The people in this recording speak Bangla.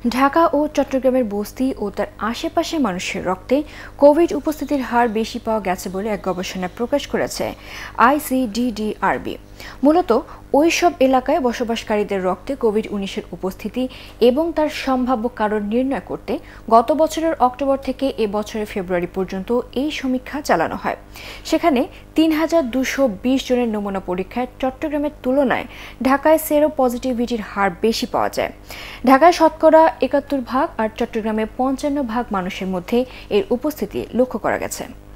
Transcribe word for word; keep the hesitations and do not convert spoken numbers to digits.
ঢাকা ও চট্টগ্রামের বস্তি ও তার আশেপাশের মানুষের রক্তে কোভিড উপস্থিতির হার বেশি পাওয়া গেছে বলে এক গবেষণায় প্রকাশ করেছে আইসিডিডিআরবি। মূলত ওই সব এলাকায় বসবাসকারীদের রক্তে কোভিড উনিশের উপস্থিতি এবং তার সম্ভাব্য কারণ নির্ণয় করতে গত বছরের অক্টোবর থেকে এ বছরের ফেব্রুয়ারি পর্যন্ত এই সমীক্ষা চালানো হয়। সেখানে তিন হাজার দুশো বিশ জনের নমুনা পরীক্ষায় চট্টগ্রামের তুলনায় ঢাকায় সেরো পজিটিভিটির হার বেশি পাওয়া যায়। ঢাকায় শতকরা একাত্তর ভাগ আর চট্টগ্রামে পঞ্চান্ন ভাগ মানুষের মধ্যে এর উপস্থিতি লক্ষ্য করা গেছে।